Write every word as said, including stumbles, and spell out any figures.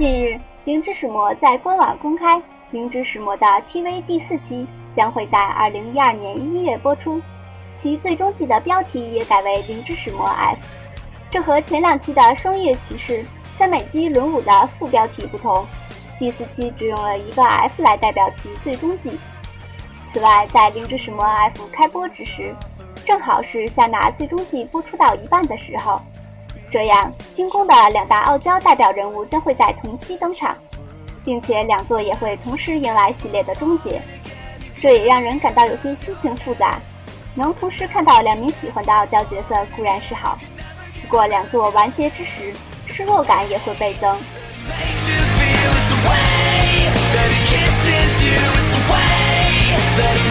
近日，零之使魔在官网公开，零之使魔的 T V 第四期将会在二零一二年一月播出，其最终季的标题也改为零之使魔 F。这和前两期的双月骑士、三美姬轮舞的副标题不同，第四期只用了一个 F 来代表其最终季。此外，在零之使魔 F 开播之时，正好是夏娜最终季播出到一半的时候，这样天宫的两大傲娇代表人物将会在同期登场，并且两作也会同时迎来系列的终结，这也让人感到有些心情复杂。能同时看到两名喜欢的傲娇角色固然是好，不过两作完结之时，失落感也会倍增。That